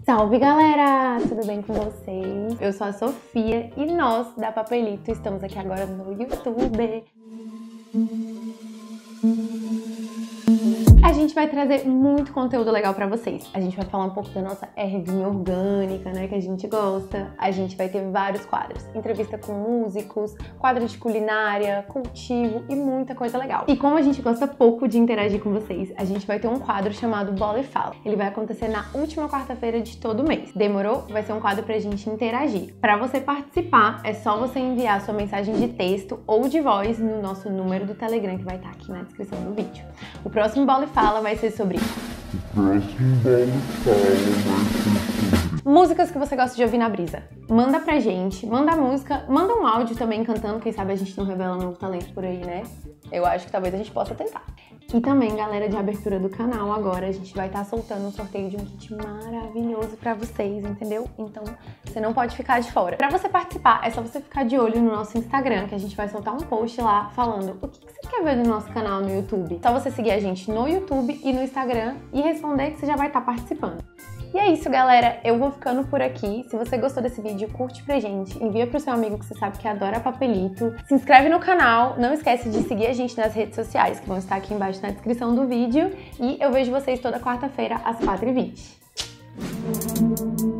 Salve galera! Tudo bem com vocês? Eu sou a Sofia e nós da Papelito estamos aqui agora no YouTube. A gente vai trazer muito conteúdo legal pra vocês. A gente vai falar um pouco da nossa ervinha orgânica, né, que a gente gosta. A gente vai ter vários quadros. Entrevista com músicos, quadro de culinária, cultivo e muita coisa legal. E como a gente gosta pouco de interagir com vocês, a gente vai ter um quadro chamado Bola e Fala. Ele vai acontecer na última quarta-feira de todo mês. Demorou? Vai ser um quadro pra gente interagir. Pra você participar, é só você enviar sua mensagem de texto ou de voz no nosso número do Telegram, que vai estar aqui na descrição do vídeo. O próximo Bola e Fala vai ser sobre músicas que você gosta de ouvir na brisa. Manda pra gente, manda a música, manda um áudio também cantando, quem sabe a gente não revela novo talento por aí, né? Eu acho que talvez a gente possa tentar. E também, galera, de abertura do canal, agora a gente vai estar soltando um sorteio de um kit maravilhoso pra vocês, entendeu? Então, você não pode ficar de fora. Pra você participar, é só você ficar de olho no nosso Instagram, que a gente vai soltar um post lá falando o que você quer ver no nosso canal no YouTube. Só você seguir a gente no YouTube e no Instagram e responder que você já vai estar participando. E é isso, galera. Eu vou ficando por aqui. Se você gostou desse vídeo, curte pra gente, envia pro seu amigo que você sabe que adora Papelito. Se inscreve no canal, não esquece de seguir a gente nas redes sociais, que vão estar aqui embaixo na descrição do vídeo. E eu vejo vocês toda quarta-feira às 4h20.